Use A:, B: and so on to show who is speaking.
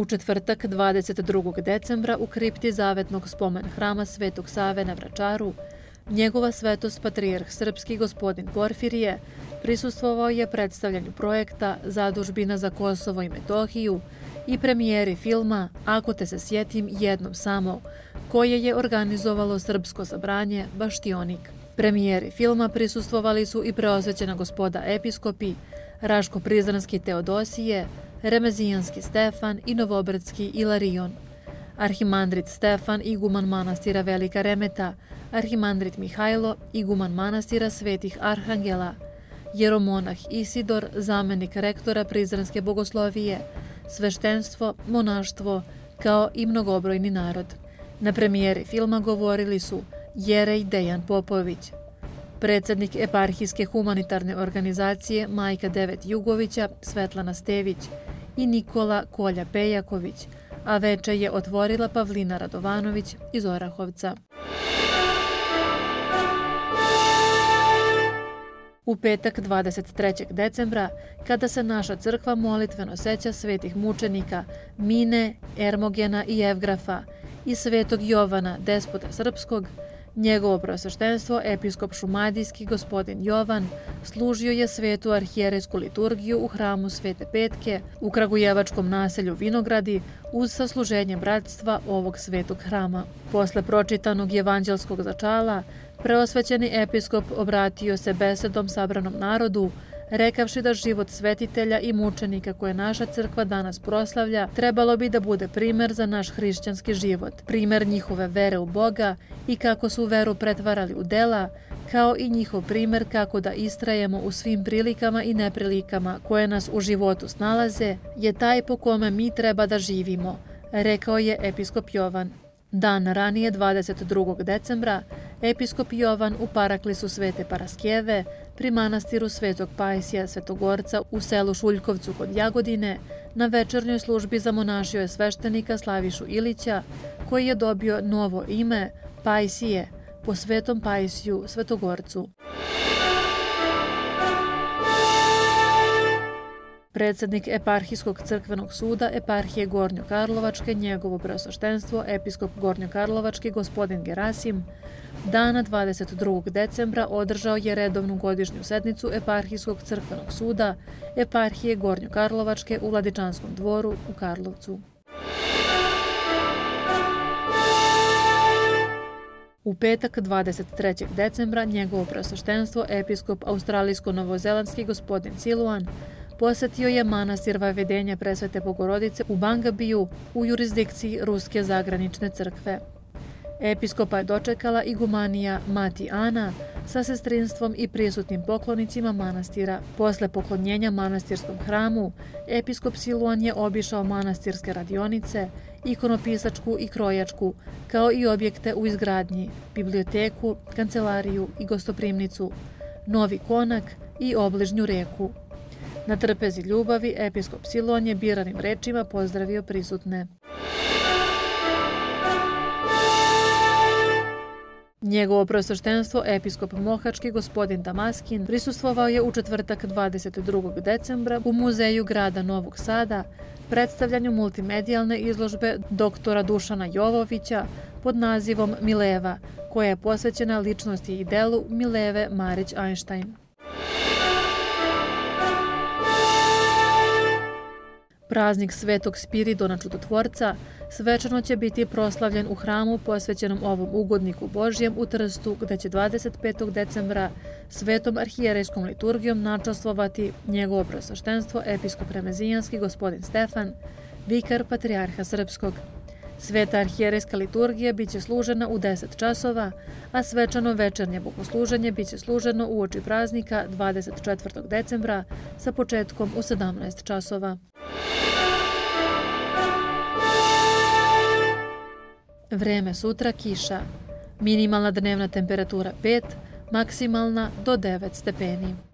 A: U četvrtak 22. decembra u kripti Zavetnog spomen hrama Svetog Save na Vračaru, njegova svetost patrijarh srpski gospodin Porfirije prisustvovao je predstavljanju projekta Zadužbina za Kosovo i Metohiju i premijeri filma Ako te se sjetim jednom samo, koje je organizovalo Srpsko sabranje Baštionik. Premijeri filma prisustvovali su i preosvećena gospoda episkopi Raško-Prizrenski Teodosije, Remezijanski Stefan i Novobradski Ilarion, arhimandrit Stefan, iguman manastira Velika Remeta, arhimandrit Mihajlo, iguman manastira Svetih Arhangela, jeromonah Isidor, zamenik rektora Prizrenske bogoslovije, sveštenstvo, monaštvo, kao i mnogobrojni narod. Na premijeri filma govorili su Jerej Dejan Popović, predsjednik eparhijske humanitarne organizacije Majka Devet Jugovića Svetlana Stević i Nikola Kolja Pejaković, a veče je otvorila Pavlina Radovanović iz Orahovca. U petak 23. decembra, kada se naša crkva molitveno seća svetih mučenika Mine, Ermogena i Evgrafa i svetog Jovana, despota srpskog, njegovo preosveštenstvo, episkop šumadijski gospodin Jovan, služio je svetu arhijerejsku liturgiju u hramu Svete Petke u kragujevačkom naselju Vinogradi uz sasluženje bratstva ovog svetog hrama. Posle pročitanog evanđelskog začala, preosvećeni episkop obratio se besedom sabranom narodu, rekavši da život svetitelja i mučenika koje naša crkva danas proslavlja trebalo bi da bude primer za naš hrišćanski život, primer njihove vere u Boga i kako su veru pretvarali u dela, kao i njihov primer kako da istrajemo u svim prilikama i neprilikama koje nas u životu snalaze, je taj po kome mi treba da živimo, rekao je episkop Jovan. Dan ranije, 22. decembra, episkop Jovan u paraklisu Svete Paraskeve pri manastiru Svetog Pajsija Svetogorca u selu Šuljkovcu kod Jagodine na večernjoj službi zamonašio je sveštenika Slavišu Ilića, koji je dobio novo ime Pajsije po Svetom Pajsiju Svetogorcu. Predsjednik eparhijskog crkvenog suda eparhije Gornjokarlovačke, njegovo preosveštenstvo, episkop Gornjokarlovački gospodin Gerasim, dana 22. decembra održao je redovnu godišnju sednicu eparhijskog crkvenog suda eparhije Gornjokarlovačke u Vladičanskom dvoru u Karlovcu. U petak 23. decembra njegovo preosveštenstvo, episkop australijsko-novozelandski gospodin Siluan, posetio je manastir Vavedenja Presvete Bogorodice u Bangabiju u jurisdikciji Ruske zagranične crkve. Episkopa je dočekala igumanija Mati Ana sa sestrinstvom i prisutnim poklonicima manastira. Posle poklonjenja manastirskom hramu, episkop Siluan je obišao manastirske radionice, ikonopisačku i krojačku, kao i objekte u izgradnji, biblioteku, kancelariju i gostoprimnicu, Novi Konak i obližnju reku. Na trpezi ljubavi, episkop Siluan je biranim rečima pozdravio prisutne. Njegovo preosveštenstvo, episkop Mohački gospodin Damaskin, prisustvovao je u četvrtak 22. decembra u muzeju grada Novog Sada predstavljanju multimedijalne izložbe doktora Dušana Jovovića pod nazivom Mileva, koja je posvećena ličnosti i delu Mileve Marić-Einstein. Praznik Svetog Spiridona Čudotvorca svečano će biti proslavljen u hramu posvećenom ovom ugodniku Božjem u Trstu, gde će 25. decembra svetom arhijerejskom liturgijom načastvovati njegovo preosveštenstvo episkop Remezijanski gospodin Stefan, vikar patrijarha srpskog. Sveta arhijerejska liturgija biće služena u 10 časova, a svečano večernje bogosluženje biće služeno uoči praznika 24. decembra sa početkom u 17 časova. Vreme sutra kiša. Minimalna dnevna temperatura 5, maksimalna do 9 stepeni.